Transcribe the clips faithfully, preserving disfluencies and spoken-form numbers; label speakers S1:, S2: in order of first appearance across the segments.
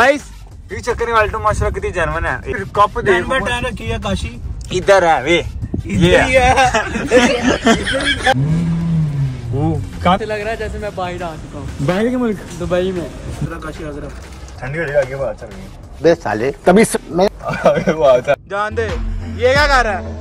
S1: Guys ये चक्कर में अल्टो माशाल्लाह कितनी जनवन है। कप देखो रखी है काशी इधर है वे ये कहाँ से लग रहा है जैसे मैं बाहर आ चुका हूँ। बाहर के मुल्क दुबई में काशी आगरा ठंडी हो जाएगी आगे बात चल रही है बे साले तभी मैं आगे बात जान दे। ये क्या कर रहा है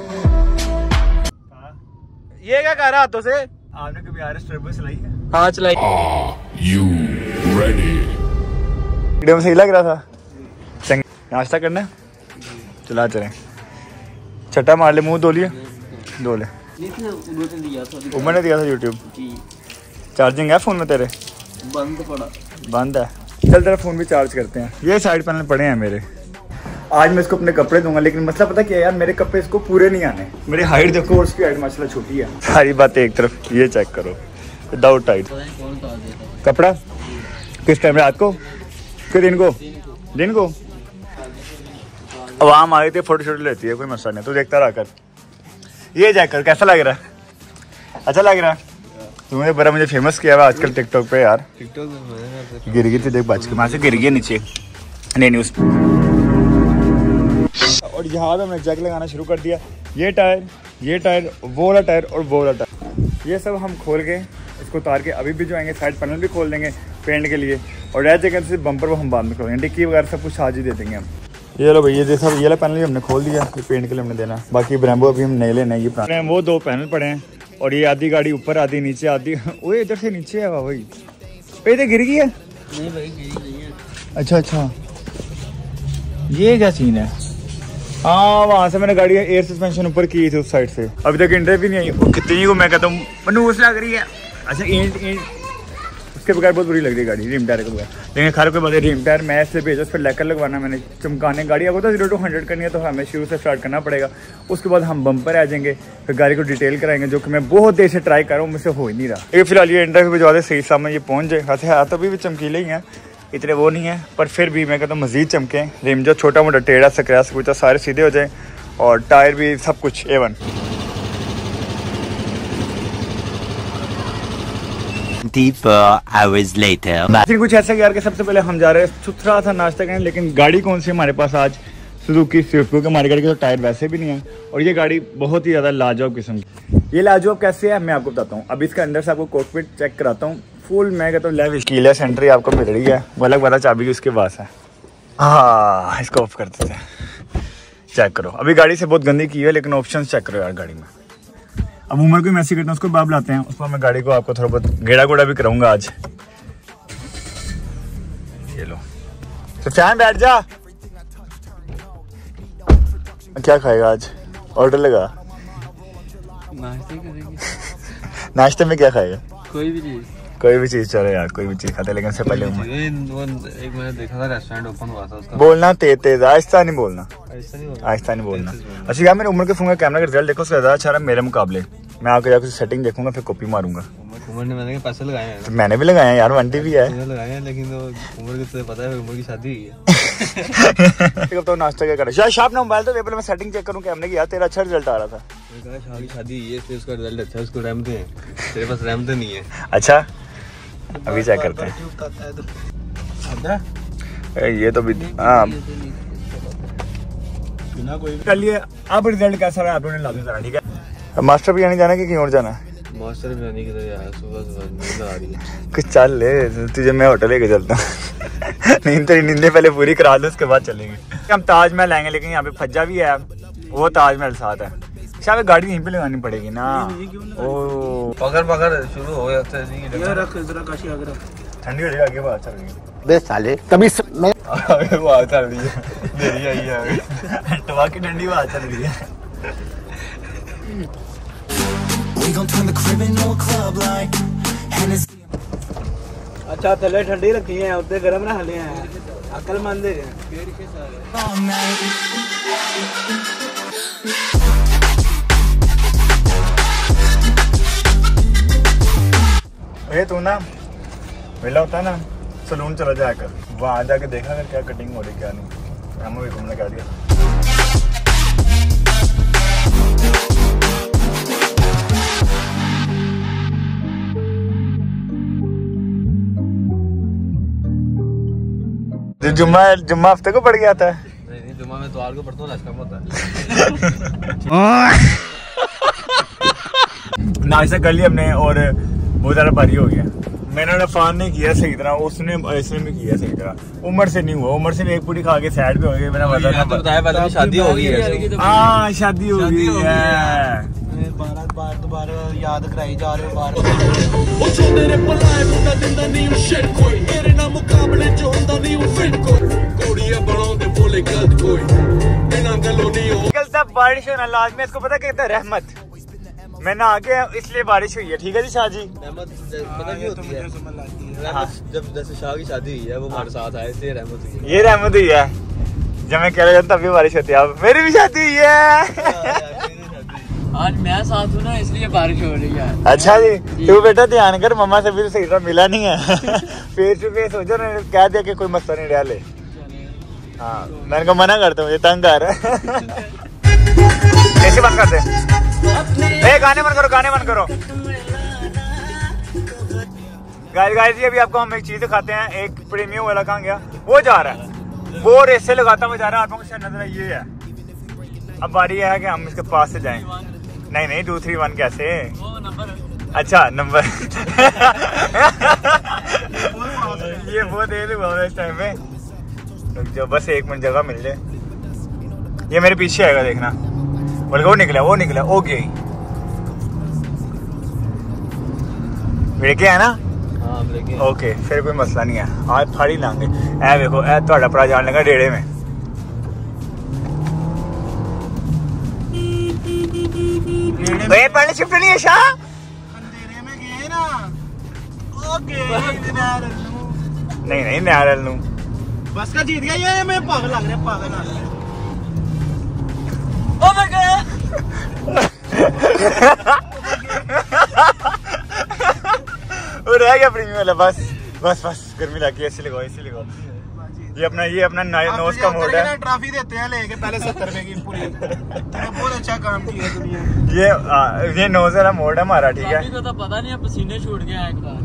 S1: ये क्या कर रहा हाथों से। आपने कभी आर एस टर्बो चलाई है? हाँ चलाई। You ready? वीडियो में सही लग रहा था। नाश्ता करना चला चलें। छट्टा मार ले मुंह धो लिया धो ले। उमर ने दिया था यूट्यूब। चार्जिंग है फोन में तेरे? बंद पड़ा बंद है। चल तेरा फोन भी चार्ज करते हैं। ये साइड पैनल पड़े हैं मेरे। आज मैं इसको अपने कपड़े दूंगा लेकिन मसला पता क्या है यार मेरे कपड़े इसको पूरे नहीं आने। मेरी हाइट देखो और उसकी हाइट माशाल्लाह छोटी है। सारी बातें एक तरफ ये चेक करो विदाउट टाइट कपड़ा किस टाइम रात को कि दिन को दिन को आवाम आई थी फोटो शोटो लेती है कोई मसला नहीं। तू देखता रहा कर। ये चेक कर कैसा लग रहा है? अच्छा लग रहा है? तुमने बड़ा मुझे फेमस किया हुआ आजकल टिकटॉक पे यार। टिकटॉक गिर गई थी देख बच के वहाँ से गिर गई नीचे नहीं न्यूज़। और यहाँ पे हमने जैक लगाना शुरू कर दिया। ये टायर ये टायर वो वाला टायर और वो वाला टायर ये सब हम खोल के इसको उतार के अभी भी जो आएंगे साइड पैनल भी खोल देंगे पेंट के लिए। और रह जगह से बम्पर वो हम बाद में खोलेंगे। डिक्की वगैरह सब कुछ आज ही दे देंगे हम। ये लो भाई ये जैसा ये वाला पैनल भी हमने खोल दिया। ये पेंट के लिए हमने देना बाकी ब्रेम्बो अभी हम नए लेना है। ये पुराने वो दो पैनल पड़े हैं और ये आधी गाड़ी ऊपर आधी नीचे आधी वो इधर से नीचे है भाई पे तो गिर गई है। नहीं भाई गिरी नहीं है। अच्छा अच्छा ये क्या सीन है? हाँ वहाँ से मैंने गाड़ी एयर सस्पेंशन ऊपर की थी उस साइड से अभी तक इंटर भी नहीं आई। कितनी को मैं कहता हूँ मनूस लग रही है। अच्छा ईंट ईंट उसके बगैर बहुत बुरी लग रही है गाड़ी रिम टायर के बगैर। लेकिन खैर कोई बात रिम टायर मैं से भेजा उस पर लेकर लगवाना मैंने चमकाने गाड़ी अगर तो जीरो टू हंड्रेड करनी है तो हमें शुरू से स्टार्ट करना पड़ेगा। उसके बाद हम बम्पर आ जाएंगे फिर गाड़ी को डिटेल कराएंगे जो कि मैं बहुत देर से ट्राई कर रहा हूँ मुझसे हो ही नहीं रहा। ये फिलहाल ये इंटरव्यू भिजवा दे सही सामने ये पहुँच जाए। खाते हाथ अभी भी चमकीले ही हैं इतने वो नहीं है पर फिर भी मैं कहता हूँ मजीद चमके। रिम जो छोटा मोटा टेढ़ा स्क्रैच कुछ सारे सीधे हो जाए और टायर भी सब कुछ ए वन। कुछ ऐसा यार कि सबसे पहले हम जा रहे हैं सुथरा सा नाश्ता करें। लेकिन गाड़ी कौन सी हमारे पास आज सुजुकी स्विफ्ट क्योंकि हमारी गाड़ी के तो टायर वैसे भी नहीं है और ये गाड़ी बहुत ही ज़्यादा लाजवाब किस्म की। ये लाजवाब कैसे है मैं आपको बताता हूँ। अभी इसके अंदर से आपको कॉकपिट चेक कराता हूँ। फुल मैं कहता हूँ लेवल कीलेस एंट्री आपको मिल रही है। वो अलग वाला चाबी की उसके पास है। हाँ इसको ऑफ कर देते हैं। चेक करो अभी गाड़ी से बहुत गंदी की है लेकिन ऑप्शन चेक करो यार गाड़ी में। अब उमर को मैसेज करते हैं उसको बाब लाते हैं उस पर मैं गाड़ी को आपको थोड़ा बहुत गेड़ा गोड़ा भी कराऊंगा आज। ये लो तो फैन बैठ जा। क्या खाएगा आज? ऑर्डर लगा नाश्ते करेंगे। नाश्ते में क्या खाएगा? कोई भी चीज कोई भी चीज चलो यार कोई भी चीज खाते लेकिन से पहले उमर एक मैंने देखा था रेस्टोरेंट ओपन हुआ था उसका। बोलना तेज तेज आहिस्ता नहीं बोलना आहिस्ता नहीं बोलना। अच्छा यार मैंने उमर के फोन का कैमरा का रिजल्ट देखो उसका ज्यादा अच्छा रहा मेरे मुकाबले। मैं आकर जाकर सेटिंग देखूंगा फिर कॉपी मारूंगा। उमर ने मैंने पैसे लगाए हैं तो मैंने भी लगाए यार वंटी भी है लगाए हैं लेकिन उमर को तो पता है उमर की शादी हुई है। तो नाश्ता क्या करें शायद शाप ना मोबाइल तो मैं सेटिंग चेक करूं कैमरे की यार तेरा अच्छा रिजल्ट आ रहा था। शादी शादी हुई है फिर उसका रिजल्ट अच्छा उसको रहमतें हैं तेरे पास रहमतें नहीं है। अच्छा अभी चेक करते हैं ये तो भी हाँ चलिए अब रिजल्ट कैसा रहा आप लोगों ने लाजमी जाना ठीक है। मास्टर बिरयानी जाना कि कहीं और जाना? मास्टर बिरयानी की तरह सुबह सुबह नींद आ रही है कुछ चल ले तुझे मैं होटल लेके चलता हूँ। नींद तेरी नींदें पहले पूरी करा दो उसके बाद चलेंगे। हम ताजमहल आएंगे लेकिन यहाँ पे फज्जा भी है वो ताजमहल साथ है। शायद गाड़ी यहीं पे लगानी पड़ेगी ना। ओ पकड़ पकड़ शुरू हो जाता है। ठंडी हो जाएगी आगे बात चल रही है बे साले तभी मैं आगे बात चल रही है मेरी आई है टवा की ठंडी बात चल रही है। अच्छा थले ठंडी रखी है उधर गरम ना हले हैं अकलमंद है। ये तू ना वेला होता है ना सलून चला जाया कर वहाँ जाके देखा कर क्या कटिंग हो रही क्या नहीं। हमें भी घूमने क्या दिया। जो जुम्मा जुम्मा हफ्ते को पड़ गया था।
S2: नहीं नहीं, जुम्मा में द्वार को पढ़ता हूँ, कम होता है।
S1: नाश्ता कर लिया हमने और बहुत ज़्यादा भारी हो गया। मैंने अफान ने किया सही तरह, उसने इसने भी किया सही तरह। उम्र से नहीं हुआ, उम्र से एक पूरी खा के साइड पे हो गई। मैंने बताया
S2: बताया पहले भी शादी हो गई है।
S1: हाँ शादी हो गई है।
S3: बार बार दोबारा याद कराई जा रहे हो बार
S1: बार बारिश होना लाजमी। इसको पता कहता है रहमत। मैं ना आगे इसलिए बारिश हुई है। ठीक है जी शाह जी।
S2: रहमत पता क्या होती है? रहमत जब जैसे शाह की शादी हुई है वो हमारे साथ आए थे, रहमत हुई है।
S1: ये रहमत हुई है। जब मैं कह रहा था तभी बारिश होती है। अब मेरी भी शादी हुई है।
S3: आज मैं साथ हूँ ना, इसलिए बारिश हो रही है।
S1: अच्छा जी, तू बेटा ध्यान कर, मम्मा से भी तो सही तरह मिला नहीं है। फेस टू फेस हो जाए ना, कह दिया कि कोई मसला नहीं रहा ले। हाँ मैंने को मना करता हूँ, ये तंग कर रहा है। कैसे बंद करते? ए गाने बंद करो, गाने बंद करो। गाइस गाइस जी अभी आपको हम एक चीज दिखाते हैं। एक प्रीमियम वाला कहाँ गया? वो जा रहा है, वो रेसे लगाता हुआ जा रहा है। आपको शायद नजर ये है। अब बारी है कि हम इसके पास से जाएं। नहीं नहीं टू थ्री वन कैसे? अच्छा नंबर। ये वो दे दूंगा इस टाइम में। जो बस एक मिनट जगह मिल जाए। ये मेरे पीछे आएगा देखना। बोल वो निकला, वो निकला। ओके है ना?
S2: हाँ
S1: ओके फिर कोई मसला नहीं है। आज फाड़ी लांगे। ए देखो ए थोड़ा भरा जान लगा डेढ़े में। पहले शिफ्ट नहीं है शाह।
S3: अंधेरे में गए ना। ओके
S1: नहीं नहीं नारल नू
S3: बस का जीत गया। ये मैं पागल लग रहा है, पागल लग रहा है।
S1: Oh my god. वो रह गया प्रीमियम वाला। बस बस बस गर्मी लगी है, ऐसे लगाओ ऐसे लगाओ। ये अपना ये अपना नोज का मोड है।
S3: ट्रॉफी देते हैं लेके पहले सत्तर रुपए की पूरी। बहुत अच्छा काम किया दुनिया।
S1: ये आ, ये नोज वाला मोड है हमारा। ठीक है
S3: तो पता नहीं पसीने छूट गया एक बार।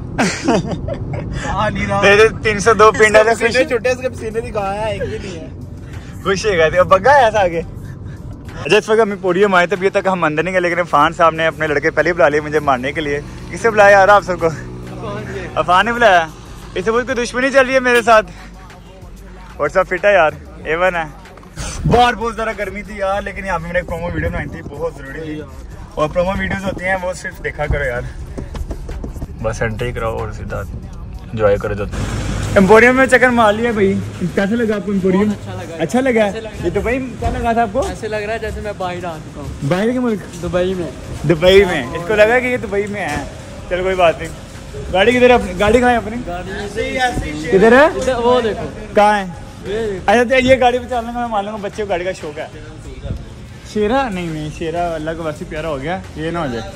S1: तीन सौ दो पिंड है।
S3: पसीने छूटे, इसके पसीने दिखाया एक भी नहीं है।
S1: खुश है गए बग्गा है ऐसा आगे। अच्छा इस वक्त हमें पोडियम आए थे, अभी तक हम अंदर नहीं गए। लेकिन अफान साहब ने अपने लड़के पहले बुला लिए मुझे मारने के लिए। किससे बुलाया यार आप सबको? अफान ने बुलाया। इसे मुझे कोई दुश्मनी चल रही है मेरे साथ। और सब फिट है यार, एवन है। बाहर बहुत ज़्यादा गर्मी थी यार, लेकिन यहाँ पे मैंने प्रोमो वीडियो बनाई थी, बहुत ज़रूरी थी। और प्रोमो वीडियोस होती हैं वो सिर्फ देखा करो यार, बस एंट्री कराओ और सीधा एंजॉय करो। जाते एम्पोरियम में चक्कर मार लिया भाई। कैसा लगा आपको एम्पोरियम? अच्छा लगा। अच्छा लगा। ये दुबई क्या लगा था आपको?
S3: ऐसे लग रहा है जैसे मैं बाहर आ चुका हूँ।
S1: बाहर के मुल्क?
S3: दुबई में।
S1: दुबई में इसको लगा कि ये दुबई में है। चलो कोई बात नहीं। गाड़ी किधर है अपनी? गाड़ी कहाँ है अपनी? किधर है?
S3: वो देखो
S1: कहाँ है? अच्छा तो ये गाड़ी पे चलने का मैं मान लूँगा बच्चे को गाड़ी का शौक है। शेरा नहीं नहीं शेरा अल्लाह को वैसे प्यारा हो गया, ये ना हो जाए।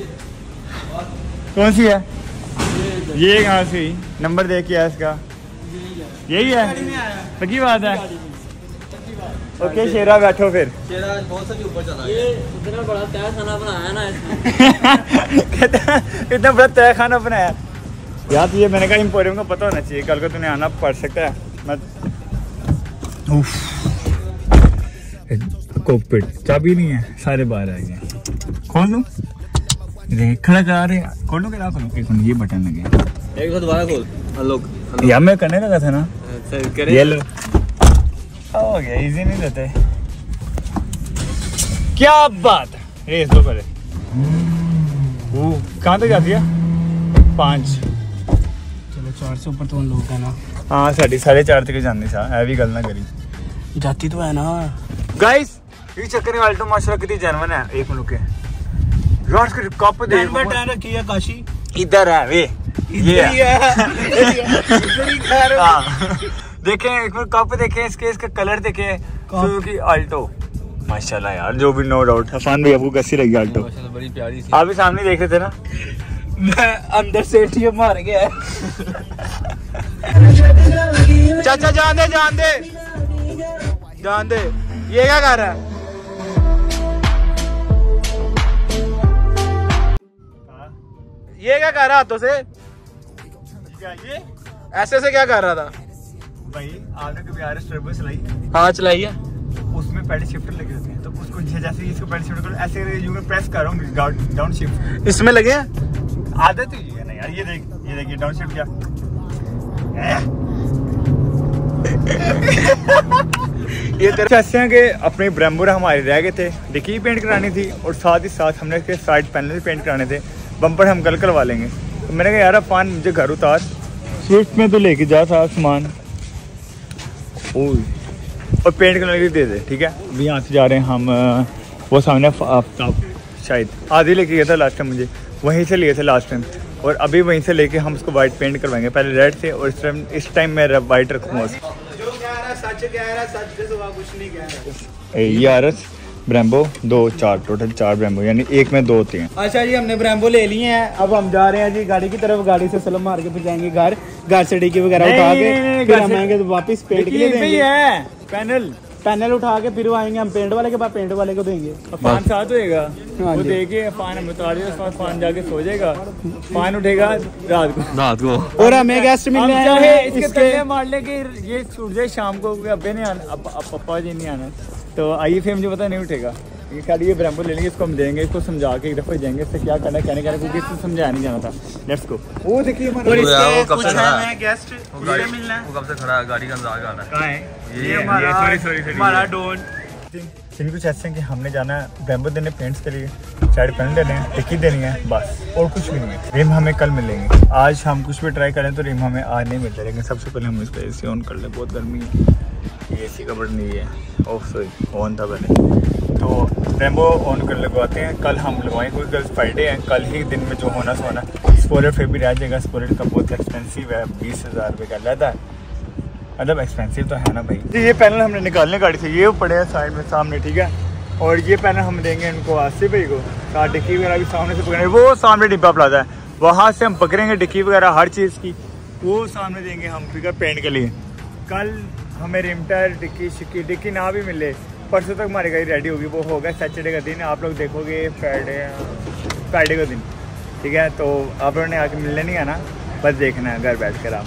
S1: कौन सी है ये? कहाँ सी? नंबर देख के है इसका? यही है, पक्की बात है। ओके शेरा बैठो फिर।
S2: शेरा बहुत से ऊपर चला
S3: ये इतना बड़ा तय खाना बनाया ना इसने।
S1: इतना बड़ा तय खाना बनाया यार। ये मैंने कहा एम्पोरियम को पता होना चाहिए, कल को तुम्हें आना पड़ सकता है। मैं कोकपिट चाबी नहीं है, सारे बाहर आ गए। खोल लूं? खड़ा करा रहे खोलो क्या खोलो? एक मिनट ये बटन लगे
S2: एक बार दोबारा खोल। अनलॉक
S1: यार मैं करने लगा था ना।
S2: करे
S1: ये लो हो गया। इजी नहीं देते क्या बात है। रेस दो पहले। वो कहाँ तक जाती है? पाँच।
S3: चलो चार से ऊपर तो उन लोग है ना।
S1: हाँ साढ़े साढ़े चार तक जानी सा है भी गल ना करी
S3: जाती तो है ना
S1: गाइस। ये चक्कर में अल्टो माशाल्लाह कितनी जनवन है। एक मिनट के यार इसके कप देख
S3: बटन रखी है काशी
S1: इधर है वे ये है। देखें एक बार कप देखें इसके, इसका कलर देखें सुजुकी अल्टो माशाल्लाह यार जो भी नो डाउट। अफान भाई आपको कैसी लगी अल्टो?
S2: बड़ी प्यारी सी।
S1: आप भी सामने देख रहे थे ना।
S3: मैं अंदर से टी मार गया।
S1: चाचा जान दे जान दे जान दे। ये क्या कर रहा है? ये क्या कर रहा हाथों से? क्या ये ऐसे से क्या कर रहा था? भाई आपने कभी आर एस टर्बो चलाई है?
S2: हाँ चलाई है।
S1: उसमें पैडल शिफ्टर लगे होते हैं, तो उसको जैसे इसको पैडल शिफ्टर करो ऐसे यूं में प्रेस कर रहा हूँ डाउन शिफ्ट।
S2: इसमें लगे हैं?
S1: आदत ही है ना यार। ये देख ये देखिए डाउन शिफ्ट क्या ये तरह ऐसे हैं कि अपने ब्रेम्बो हमारे रह गए थे, डिक्की पेंट करानी थी और साथ ही साथ हमने इसके साइड पैनल पेंट कराने थे। बम्पर हम कल करवा लेंगे। तो मैंने कहा यार अफान मुझे घर उतार, स्विफ्ट में तो लेके जा था सामान और पेंट करने के लिए दे दे, ठीक है। अभी यहाँ से जा रहे हैं हम, वो सामने आफ्ताब शायद आधी लेके गया था लास्ट टाइम, मुझे वहीं से लिए थे लास्ट टाइम, और अभी वहीं से लेके हम उसको वाइट पेंट करवाएंगे। पहले रेड से और इस टाइम इस टाइम मैं वाइट रखूँगा उसको।
S3: जो कह रहा है सच कह रहा है, सच के सिवा कुछ नहीं कह रहा।
S1: ये आर एस ब्रेम्बो दो चार टोटल चार ब्रेम्बो, यानी एक में दो होती हैं।
S3: अच्छा जी, हमने ब्रेम्बो ले लिए हैं, अब हम जा रहे हैं जी गाड़ी की तरफ। गाड़ी से सलम मार के फिर जाएंगे घर। घर से डिक्की वगैरह उठा के फिर हम आएंगे तो वापस पेंट के लिए देंगे।
S1: पैनल
S3: पैनल उठा के फिर आएंगे हम पेंट वाले के पास, पेंट वाले को देंगे।
S1: फान साथ होएगा,
S3: हाँ
S1: वो
S3: जी।
S1: देखिए फान हम उतार दिया, फान जाके सो जाएगा, फान उठेगा रात को
S2: रात को।
S3: और हमें गेस्ट मिलने
S1: हम
S3: आए
S1: चाहे
S3: हैं
S1: इसके
S3: इसके।
S1: तले मार ले कि ये छूट जाए शाम को, अब्बे नहीं आना, अब अब पप्पा जी नहीं आना, तो आइए फिर मुझे पता नहीं उठेगा। ये खाली ये ब्रेम्बो ले लेंगे, इसको हम देंगे, इसको समझा के एक दफा जाएंगे इससे क्या करना है कहने कहने क्योंकि इसको समझाया नहीं जाना था। Let's go. वो देखिए
S3: और
S2: वो
S3: इसके
S2: कब
S3: कुछ
S2: से खड़ा
S3: है
S2: है?
S3: मैं गेस्ट
S2: वो गाड़ी
S3: ये मिलना है।
S2: वो कब से खड़ा है? गाड़ी का इंतजार कर रहा है।
S1: कहाँ है
S3: ये हमारा
S1: सॉरी सॉरी सॉरी
S3: हमारा डोन।
S1: सीन कुछ ऐसे हैं कि हमने जाना है ब्रेम्बो देने पेंट्स के लिए, साइड पैनल देने हैं, टिक्की देनी है, बस और कुछ भी नहीं है। रिम हमें कल मिलेंगे। आज हम कुछ भी ट्राई करें तो रिम हमें आज नहीं मिलता, लेकिन सबसे पहले हम इसका एसी ऑन कर ले, बहुत गर्मी है। ये एसी का बटन नहीं है, ऑफ सॉरी ऑन था पहले। तो ब्रेम्बो ऑन कर लगवाते हैं, कल हम लगवाएंगे क्योंकि कल फ्राइडे है, कल ही दिन में जो होना सो होना। स्पोलर फिर भी रह जाएगा, स्पोलर का बहुत एक्सपेंसिव है, बीस हज़ार रुपये का लेता है, मतलब एक्सपेंसिव तो है ना भाई। ये पैनल हमने निकालने गाड़ी से, ये पड़े हैं साइड में सामने, ठीक है। और ये पैनल हम देंगे इनको आसिफ भाई को, साथ डिक्की वगैरह भी सामने से पकड़ेंगे, वो सामने डिब्बा प्लाजा है वहाँ से हम पकड़ेंगे डिक्की वगैरह हर चीज़ की, वो सामने देंगे हम, ठीक है, पेंट के लिए। कल हमें रिम टायर डिक्की शिक्की डिक्की ना भी मिले, परसों तक हमारी गाड़ी रेडी होगी। वो होगा सैटरडे का दिन, आप लोग देखोगे फ्राइडे फ्राइडे का दिन, ठीक है। तो आप लोगों ने आके मिलने नहीं आना, बस देखना है घर बैठ कर। आप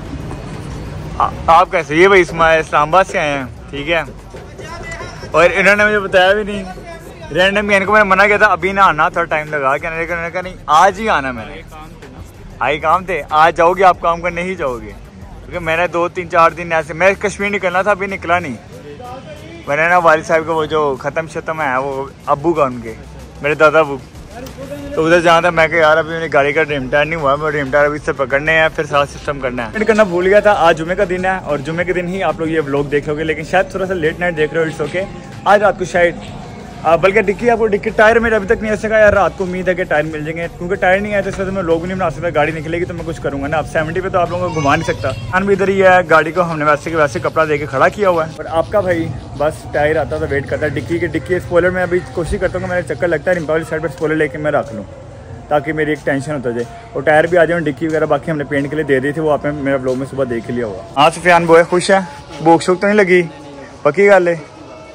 S1: आ, आप कैसे? ये भाई इस्लामाबाद से आए हैं, ठीक है, और इन्होंने मुझे बताया भी नहीं, रैंडम इनको मैंने मना किया था अभी ना आना, थोड़ा टाइम लगा के, लेकिन उन्होंने कहा नहीं आज ही आना। मैंने आई काम थे, आज जाओगे आप काम करने ही जाओगे, क्योंकि मैंने दो तीन चार दिन ऐसे, मैं कश्मीर निकलना था, अभी निकला नहीं। मैंने ना वालिद साहब का वो जो ख़त्म शतम है वो अब्बू का, उनके मेरे दादा अब्बू, तो उधर जहाँ था मैं कि यार अभी मेरी गाड़ी का ड्रीम टायर नहीं हुआ, मैं ड्रीम टायर अभी इससे पकड़ने हैं, फिर सारा सिस्टम करना है। पेंट करना भूल गया था। आज जुमे का दिन है और जुमे के दिन ही आप लोग ये व्लॉग देख लोगे, लेकिन शायद थोड़ा सा लेट नाइट देख रहे हो, इट्स ओके। आज रात को शायद आ, बल्कि डिक्की आपको डिक्की टायर मेरे अभी तक नहीं ऐसे कहा यार, रात को उम्मीद है कि टायर मिल जाएंगे, क्योंकि टायर नहीं आया तो इस वजह से मैं लोग भी नहीं बना सकता। गाड़ी निकलेगी तो मैं कुछ करूँगा ना, अब सेवेंटी पे तो आप लोगों को घुमा नहीं सकता। खान भी इधर ही है, गाड़ी को हमने वैसे के वैसे कपड़ा दे के खड़ा किया हुआ है, और आपका भाई बस टायर आता था वेट करता है डिक्की के। डिक्की स्पॉइलर में अभी कोशिश करता हूँ कि मेरा चक्कर लगता है रिम्पा वाली साइड पर स्पॉइलर लेके मैं रख लूँ, ताकि मेरी एक टेंशन होता जाए, और टायर भी आ जाए। डिक्की वगैरह बाकी हमने पेंट के लिए दे दी थी, वो आपने मेरा ब्लॉग में सुबह देख लिया होगा। हाँ सुफियान बोए खुश है, भूख शूख तो नहीं लगी? पक्की गल है।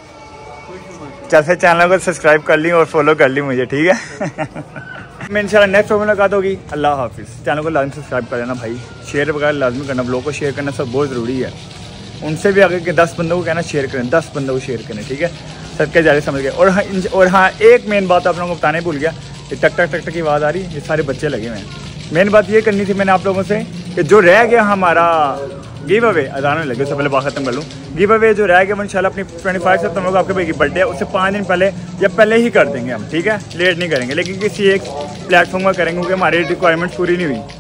S1: चल फिर चैनल को सब्सक्राइब कर ली और फॉलो कर ली मुझे, ठीक है। मैं इंशाल्लाह नेक्स्ट वीडियो में मुलाकात होगी। अल्लाह हाफिज़। चैनल को लाजमी सब्सक्राइब कर लेना भाई, शेयर वगैरह लाजमी करना, ब्लॉग को शेयर करना सब बहुत ज़रूरी है। उनसे भी आगे के दस बंदों को कहना शेयर करें, दस बंदों को शेयर करें, ठीक है, सबके जारे समझ गए। और हाँ और हाँ एक मेन बात आप लोगों को बताने भूल गया, ये टक टक टक टक की आवाज़ आ रही है, ये सारे बच्चे लगे हुए हैं। मेन बात ये करनी थी मैंने आप लोगों से कि जो रह गया हमारा गिव अवे, अजान लगे उससे पहले बात खत्म कर लूँ। गिव अवे जो रह गया वो इंशाल्लाह अपनी ट्वेंटी फाइव से तुम लोग आपके भाई की बर्थडे है उससे पाँच दिन पहले या पहले ही कर देंगे हम, ठीक है, लेट नहीं करेंगे, लेकिन किसी एक प्लेटफॉर्म का करेंगे क्योंकि हमारी रिक्वायरमेंट्स पूरी नहीं हुई।